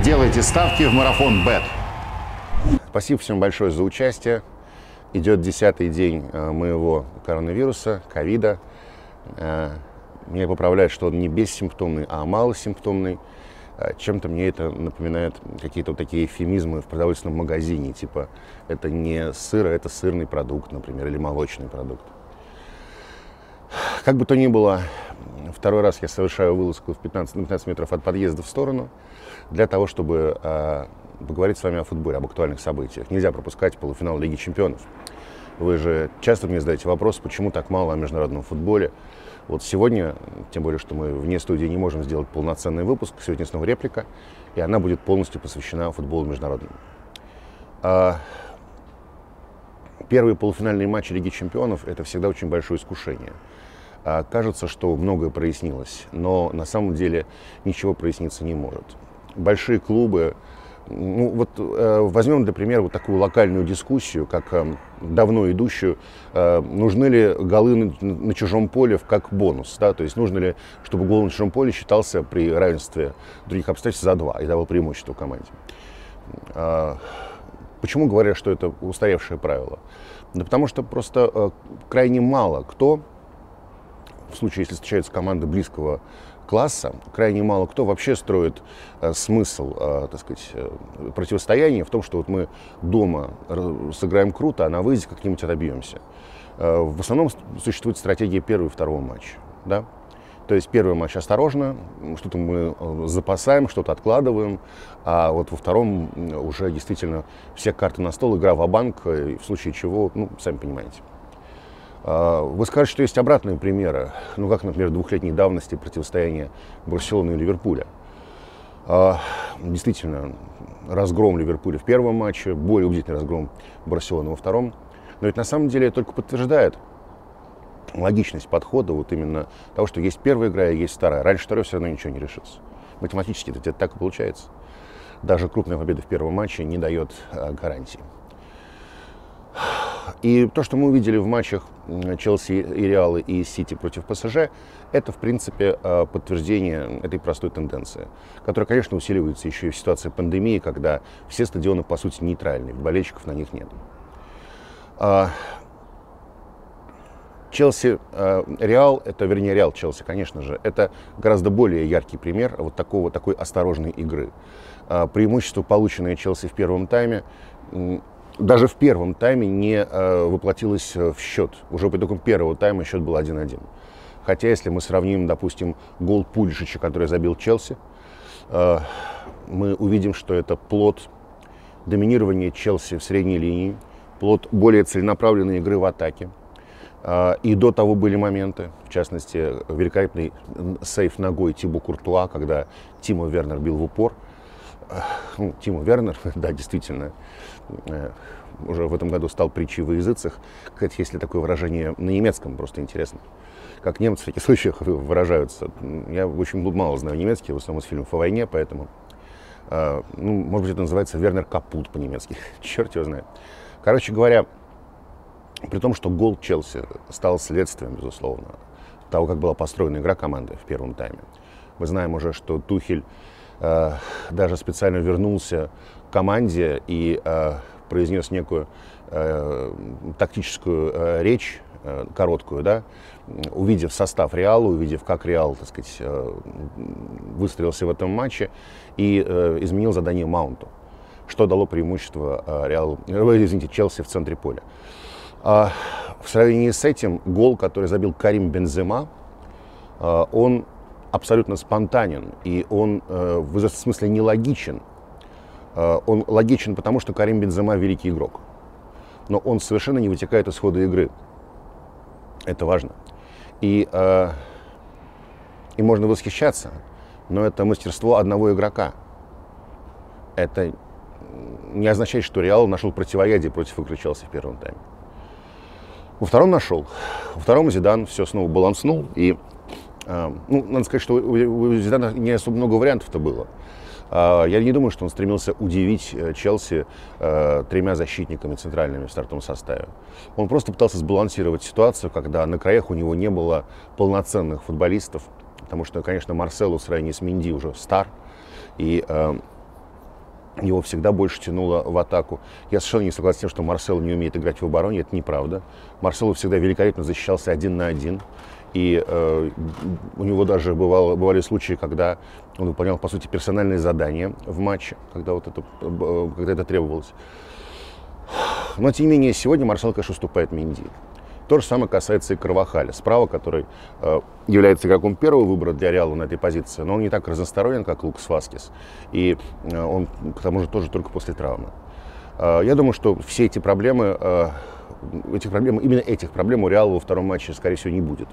Делайте ставки в Марафон Бет. Спасибо всем большое за участие. Идет 10-й день моего коронавируса, ковида. Меня поправляют, что он не бессимптомный, а малосимптомный. Чем-то мне это напоминает какие-то вот такие эвфемизмы в продовольственном магазине. Типа, это не сыр, а это сырный продукт, например, или молочный продукт. Как бы то ни было, второй раз я совершаю вылазку на 15 метров от подъезда в сторону для того, чтобы поговорить с вами о футболе, об актуальных событиях. Нельзя пропускать полуфинал Лиги Чемпионов. Вы же часто мне задаете вопрос, почему так мало о международном футболе. Вот сегодня, тем более, что мы вне студии не можем сделать полноценный выпуск, сегодня снова реплика, и она будет полностью посвящена футболу международному. Первые полуфинальные матчи Лиги Чемпионов – это всегда очень большое искушение. Кажется, что многое прояснилось, но на самом деле ничего проясниться не может. Большие клубы, возьмем, для примера, вот такую локальную дискуссию, как давно идущую, нужны ли голы на чужом поле как бонус, да? То есть нужно ли, чтобы гол на чужом поле считался при равенстве других обстоятельств за 2 и давал преимущество команде. Почему говорят, что это устаревшее правило? Да потому что просто крайне мало кто, в случае, если встречаются команды близкого класса, крайне мало кто вообще строит смысл, так сказать, противостояния в том, что вот мы дома сыграем круто, а на выезде как-нибудь отобьемся. В основном существует стратегия первого и второго матча. Да? То есть первый матч осторожно, что-то мы запасаем, что-то откладываем, а вот во втором уже действительно все карты на стол, игра ва-банк, в случае чего, сами понимаете. Вы скажете, что есть обратные примеры, как, например, двухлетней давности противостояния Барселоны и Ливерпуля. Действительно, разгром Ливерпуля в первом матче, более убедительный разгром Барселоны во втором. Но ведь на самом деле это только подтверждает логичность подхода вот именно того, что есть первая игра и есть вторая. Раньше второй все равно ничего не решится. Математически это так и получается. Даже крупная победа в первом матче не дает гарантии. И то, что мы увидели в матчах Челси и Реала и Сити против ПСЖ, это, в принципе, подтверждение этой простой тенденции, которая, конечно, усиливается еще и в ситуации пандемии, когда все стадионы, по сути, нейтральны, болельщиков на них нет. Челси-Реал, Реал-Челси, конечно же, это гораздо более яркий пример вот такой осторожной игры. Преимущество, полученное Челси в первом тайме, даже в первом тайме не воплотилось в счет. Уже по итогам первого тайма счет был 1-1. Хотя, если мы сравним, допустим, гол Пульшича, который забил Челси, мы увидим, что это плод доминирования Челси в средней линии, плод более целенаправленной игры в атаке. И до того были моменты, в частности, великолепный сейв ногой Тибо Куртуа, когда Тимо Вернер бил в упор. Тимо Вернер, да, действительно, уже в этом году стал притчей во языцах. Кстати, есть ли такое выражение на немецком, просто интересно. Как немцы в таких случаях выражаются. Я очень мало знаю немецкий, в основном из фильмов о войне, поэтому, может быть, это называется Вернер Капут по-немецки. Черт его знает. Короче говоря, при том, что гол Челси стал следствием, безусловно, того, как была построена игра команды в первом тайме. Мы знаем уже, что Тухель даже специально вернулся к команде и произнес некую тактическую речь, короткую, да, увидев состав Реала, увидев, как Реал, так сказать, выстроился в этом матче, и изменил задание Маунту, что дало преимущество Челси в центре поля. В сравнении с этим гол, который забил Карим Бензема, он абсолютно спонтанен, и он в этом смысле нелогичен. Он логичен потому, что Карим Бензема великий игрок. Но он совершенно не вытекает из хода игры. Это важно. И можно восхищаться, но это мастерство одного игрока. Это не означает, что Реал нашел противоядие против игры Челси в первом тайме. Во втором нашел. Во втором Зидан все снова баланснул. И, надо сказать, что у Зидана не особо много вариантов-то было. Я не думаю, что он стремился удивить Челси 3 защитниками центральными в стартовом составе. Он просто пытался сбалансировать ситуацию, когда на краях у него не было полноценных футболистов. Потому что, конечно, Марсело в сравнении с Менди уже стар. И Его всегда больше тянуло в атаку. Я совершенно не согласен с тем, что Марсело не умеет играть в обороне. Это неправда. Марсело всегда великолепно защищался 1 на 1. И у него даже бывали случаи, когда он выполнял, по сути, персональные задания в матче, когда это требовалось. Но, тем не менее, сегодня Марсело, конечно, уступает Менди. То же самое касается и Карвахаля, справа, который является игроком первого выбора для Реала на этой позиции, но он не так разносторонен, как Лукас Васкес, и он, к тому же, тоже только после травмы. Я думаю, что все эти проблемы, именно этих проблем у Реала во втором матче, скорее всего, не будет.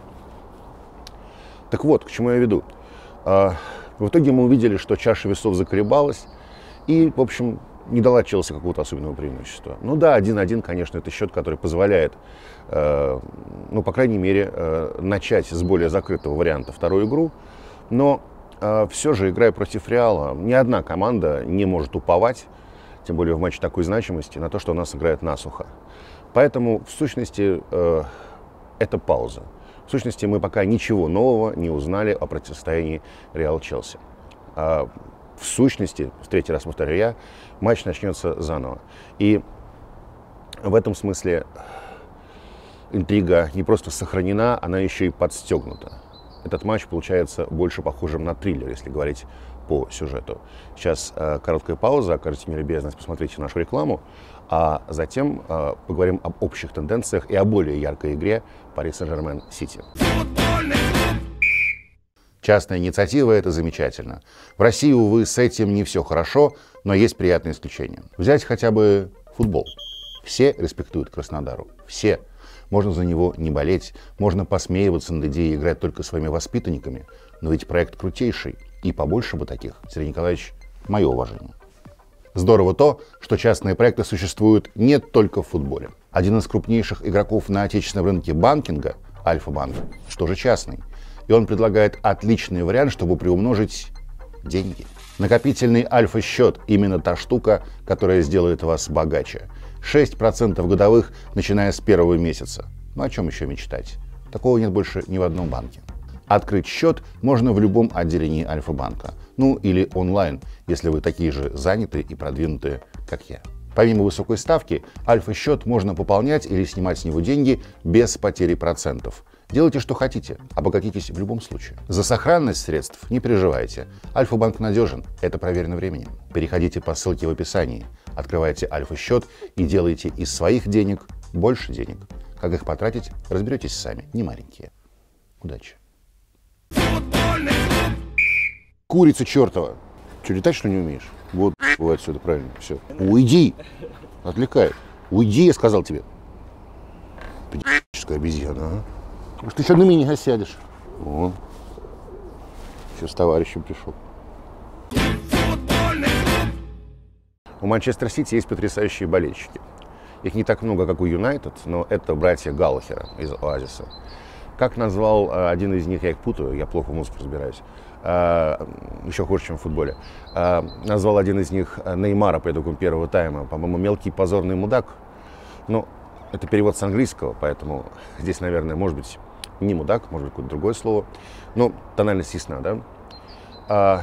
Так вот, к чему я веду. В итоге мы увидели, что чаша весов заколебалась, и, в общем, не дала Челси какого-то особенного преимущества. Ну да, 1-1, конечно, это счет, который позволяет, ну, по крайней мере, начать с более закрытого варианта вторую игру. Но все же, играя против Реала, ни одна команда не может уповать, тем более в матче такой значимости, на то, что у нас играет насухо. Поэтому, в сущности, это пауза. В сущности, мы пока ничего нового не узнали о противостоянии Реал-Челси. В сущности, в третий раз повторяю я, матч начнется заново. И в этом смысле интрига не просто сохранена, она еще и подстегнута. Этот матч получается больше похожим на триллер, если говорить по сюжету. Сейчас короткая пауза, окажите мне любезность, посмотрите нашу рекламу, а затем поговорим об общих тенденциях и о более яркой игре Пари Сен-Жермен-Сити. Частная инициатива – это замечательно. В России, увы, с этим не все хорошо, но есть приятные исключения. Взять хотя бы футбол. Все респектуют Краснодару. Все. Можно за него не болеть, можно посмеиваться над идеей играть только своими воспитанниками, но ведь проект крутейший, и побольше бы таких. Сергей Николаевич, мое уважение. Здорово то, что частные проекты существуют не только в футболе. Один из крупнейших игроков на отечественном рынке банкинга, Альфа-банк, тоже частный. И он предлагает отличный вариант, чтобы приумножить деньги. Накопительный альфа-счет – именно та штука, которая сделает вас богаче. 6% годовых, начиная с первого месяца. Ну о чем еще мечтать? Такого нет больше ни в одном банке. Открыть счет можно в любом отделении Альфа-банка. Ну или онлайн, если вы такие же занятые и продвинутые, как я. Помимо высокой ставки, альфа-счет можно пополнять или снимать с него деньги без потери процентов. Делайте, что хотите, обогатитесь в любом случае. За сохранность средств не переживайте. Альфа-банк надежен, это проверено временем. Переходите по ссылке в описании, открывайте Альфа-счет и делайте из своих денег больше денег. Как их потратить, разберетесь сами, не маленькие. Удачи. Курица чертова. Что, летать что не умеешь? Вот, бывает отсюда, правильно, все. Уйди! Отвлекает. Уйди, я сказал тебе. Пи***ческая обезьяна, а? Может, ты еще на меня сядешь? Вон. Еще с товарищем пришел. У Манчестер Сити есть потрясающие болельщики. Их не так много, как у Юнайтед, но это братья Галлахера из Оазиса. Как назвал один из них, я их путаю, я плохо в музыке разбираюсь, еще хуже, чем в футболе. Назвал один из них Неймара по итогам первого тайма, по-моему, мелкий позорный мудак. Ну, это перевод с английского, поэтому здесь, наверное, может быть не мудак, может быть какое-то другое слово. Но тональность ясна, да?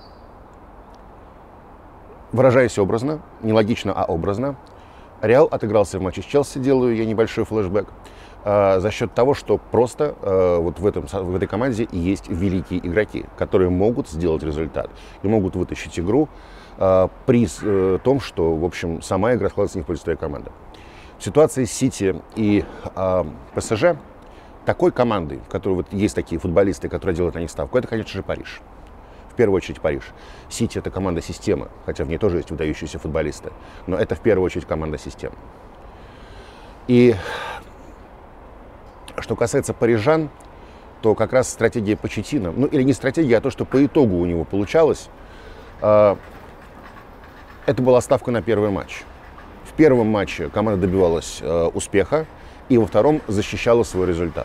Выражаясь образно, не логично, а образно, Реал отыгрался в матче с Челси, делаю я небольшой флешбэк, за счет того, что просто вот в этой команде есть великие игроки, которые могут сделать результат и могут вытащить игру при том, что, в общем, сама игра складывается не в пользу твоей команды. В ситуации с Сити и ПСЖ такой командой, в которой вот есть такие футболисты, которые делают на них ставку, это, конечно же, Париж. В первую очередь Париж. Сити – это команда системы, хотя в ней тоже есть выдающиеся футболисты, но это в первую очередь команда системы. И что касается парижан, то как раз стратегия Почеттино, ну или не стратегия, а то, что по итогу у него получалось, это была ставка на первый матч. В первом матче команда добивалась успеха, и во втором защищала свой результат.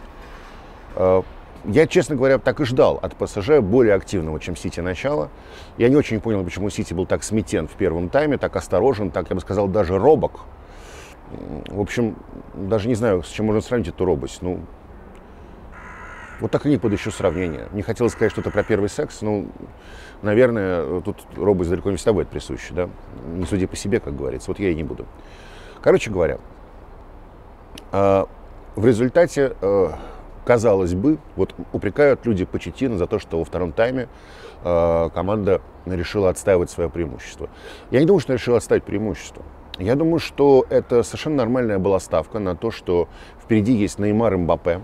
Я, честно говоря, так и ждал от ПСЖ более активного, чем Сити, начала. Я не очень понял, почему Сити был так сметен в первом тайме, так осторожен, так, я бы сказал, даже робок. В общем, даже не знаю, с чем можно сравнить эту робость. Ну, Вот так и не подыщу сравнение. Не хотелось сказать что-то про первый секс, но, наверное, тут робость далеко не всегда будет присуща, да? Не суди по себе, как говорится, вот я и не буду. Короче говоря, в результате, казалось бы, вот упрекают люди Почеттино за то, что во втором тайме команда решила отстаивать свое преимущество. Я не думаю, что она решила отставить преимущество. Я думаю, что это совершенно нормальная была ставка на то, что впереди есть Неймар и Мбаппе,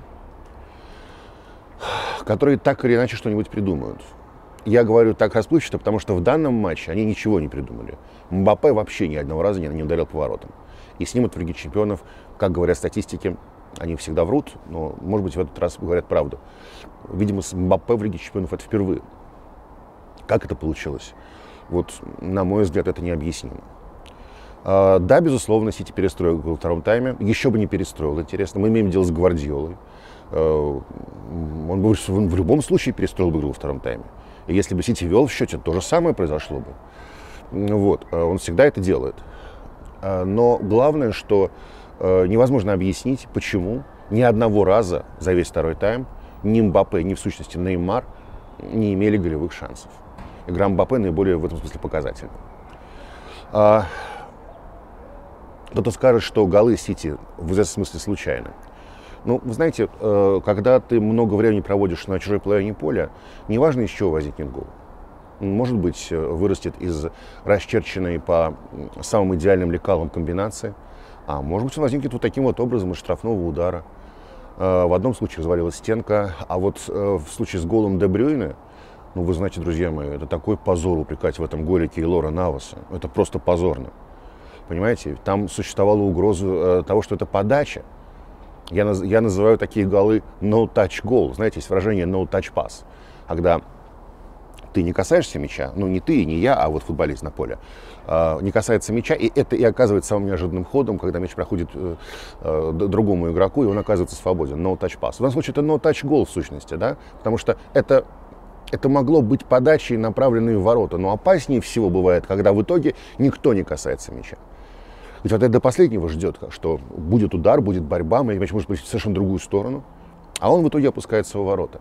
которые так или иначе что-нибудь придумают. Я говорю так расплывчато, потому что в данном матче они ничего не придумали. Мбаппе вообще ни одного раза не ударил поворотом. И с ним от Лиги Чемпионов, как говорят статистики, они всегда врут, но, может быть, в этот раз говорят правду. Видимо, с Мбаппе в Лиге Чемпионов это впервые. Как это получилось? Вот, на мой взгляд, это необъяснимо. Да, безусловно, Сити перестроил во втором тайме. Еще бы не перестроил, интересно. Мы имеем дело с Гвардиолой. Он в любом случае перестроил бы игру во втором тайме. И если бы Сити вел в счете, то же самое произошло бы. Вот. Он всегда это делает. Но главное, что невозможно объяснить, почему ни одного раза за весь второй тайм ни Мбаппе, ни в сущности Неймар не имели голевых шансов. Игра Мбаппе наиболее в этом смысле показательна. Кто-то скажет, что голы Сити в этом смысле случайны. Ну, вы знаете, когда ты много времени проводишь на чужой половине поля, неважно, из чего возникнет гол. Может быть, вырастет из расчерченной по самым идеальным лекалам комбинации, а может быть, он возникнет вот таким вот образом из штрафного удара. В одном случае развалилась стенка, а вот в случае с голом Де Брюйне, ну, вы знаете, друзья мои, это такой позор упрекать в этом голе Кейлора Наваса. Это просто позорно. Понимаете, там существовала угроза того, что это подача. Я называю такие голы no-touch goal. Знаете, есть выражение no-touch pass. Когда ты не касаешься мяча, ну не ты, не я, а вот футболист на поле, не касается мяча, и это и оказывается самым неожиданным ходом, когда мяч проходит другому игроку, и он оказывается свободен. No-touch pass. В данном случае это no-touch goal в сущности, да, потому что это могло быть подачей, направленной в ворота. Но опаснее всего бывает, когда в итоге никто не касается мяча. Ведь вот это до последнего ждет, что будет удар, будет борьба, мяч может быть в совершенно другую сторону, а он в итоге опускается в ворота.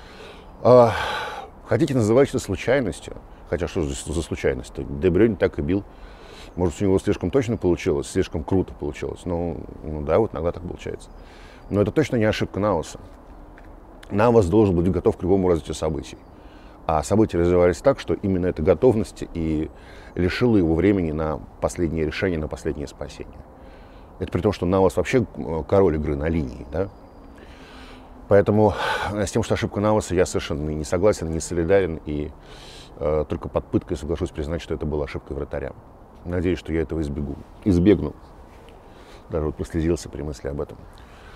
Хотите называть это случайностью? Хотя что за случайность? Де Брюйн так и бил. Может, у него слишком точно получилось, слишком круто получилось. Ну да, вот иногда так получается. Но это точно не ошибка Наваса. Навас должен быть готов к любому развитию событий. А события развивались так, что именно эта готовность и лишила его времени на последнее решение, на последнее спасение. Это при том, что Навас вообще король игры на линии, да? Поэтому с тем, что ошибка Наваса, я совершенно не согласен, не солидарен, и только под пыткой соглашусь признать, что это была ошибка вратаря. Надеюсь, что я этого избегну. Даже вот прослезился при мысли об этом.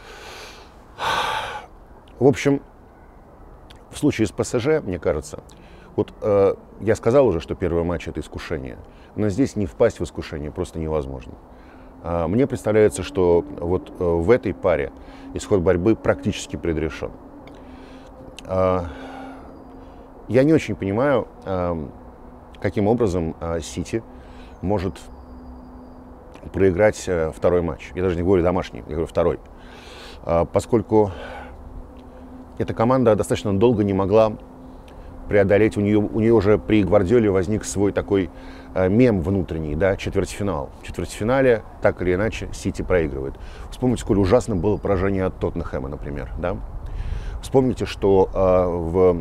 В общем, в случае с ПСЖ, мне кажется, вот я сказал уже, что первый матч — это искушение, но здесь не впасть в искушение просто невозможно. Мне представляется, что вот в этой паре исход борьбы практически предрешен. Я не очень понимаю, каким образом Сити может проиграть второй матч. Я даже не говорю домашний, я говорю второй. Поскольку эта команда достаточно долго не могла преодолеть, у нее уже при Гвардиоле возник свой такой мем внутренний, да, четвертьфинал. В четвертьфинале, так или иначе, Сити проигрывает. Вспомните, сколь ужасно было поражение от Тоттенхэма, например, да. Вспомните, что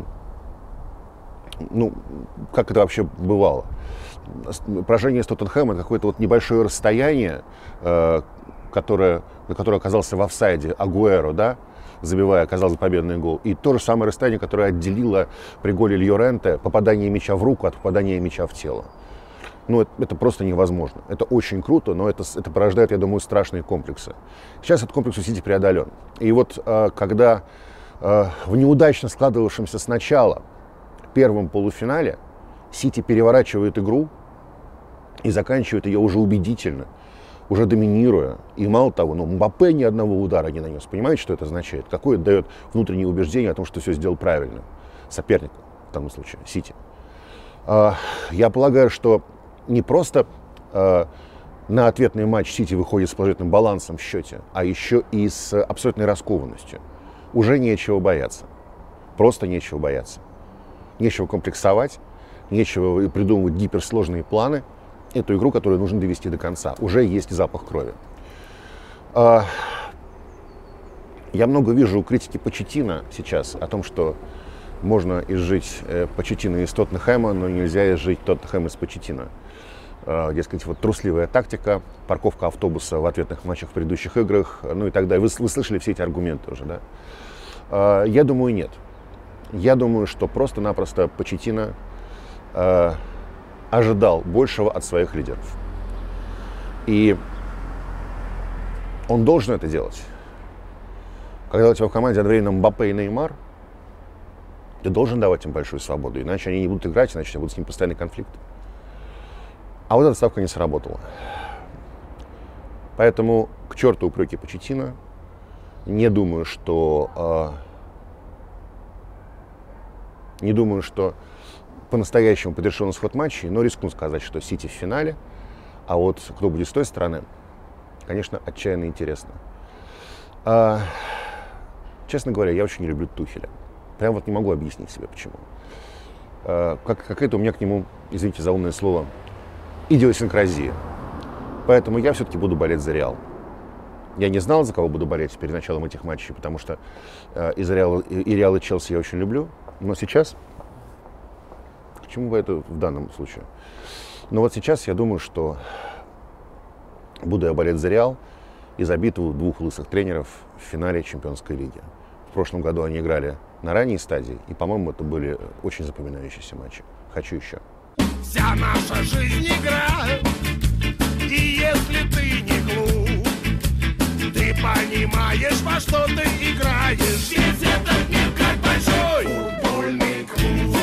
как это вообще бывало. Поражение с Тоттенхэмом — это какое-то вот небольшое расстояние, на которое оказался в офсайде Агуэро, да, забивая, казалось, победный гол. И то же самое расстояние, которое отделило при голе Льоренте попадание мяча в руку от попадания мяча в тело. Ну, это просто невозможно. Это очень круто, но это порождает, я думаю, страшные комплексы. Сейчас этот комплекс у Сити преодолен. И вот когда в неудачно складывавшемся сначала первом полуфинале Сити переворачивает игру и заканчивает ее уже убедительно, уже доминируя. И мало того, Мбаппе ни одного удара не нанес. Понимаете, что это означает? Какое это дает внутреннее убеждение о том, что все сделал правильно сопернику, в данном случае Сити. Я полагаю, что не просто на ответный матч Сити выходит с положительным балансом в счете, а еще и с абсолютной раскованностью. Уже нечего бояться. Просто нечего бояться. Нечего комплексовать, нечего придумывать гиперсложные планы. Эту игру, которую нужно довести до конца. Уже есть запах крови. Я много вижу критики Почеттино сейчас о том, что можно изжить Почеттино из Тоттенхэма, но нельзя изжить Тоттенхэм из Почеттино. Дескать, вот трусливая тактика, парковка автобуса в ответных матчах в предыдущих играх, ну и так далее. Вы слышали все эти аргументы уже, да? Я думаю, нет. Я думаю, что просто-напросто Почеттино ожидал большего от своих лидеров. И он должен это делать. Когда у тебя в команде одновременно Мбаппе и Неймар, ты должен давать им большую свободу, иначе они не будут играть, иначе у тебя будет с ним постоянный конфликт. А вот эта ставка не сработала. Поэтому к черту упреки Почеттино. Не думаю, что по-настоящему предрешен исход матчей, но рискну сказать, что Сити в финале, а вот кто будет с той стороны, конечно, отчаянно интересно. Честно говоря, я очень не люблю Тухеля. Прям вот не могу объяснить себе, почему. Какая-то у меня к нему, извините за умное слово, идиосинкразия. Поэтому я все-таки буду болеть за Реал. Я не знал, за кого буду болеть перед началом этих матчей, потому что и Реал, и Челси я очень люблю. Но сейчас... К чему бы это в данном случае? Но вот сейчас я думаю, что буду я болеть за Реал и за битву двух лысых тренеров в финале Чемпионской лиги. В прошлом году они играли на ранней стадии, и, по-моему, это были очень запоминающиеся матчи. Хочу еще. Вся наша жизнь игра, и если ты не глуп, ты понимаешь, во что ты играешь. Весь этот мир как большой футбольный клуб.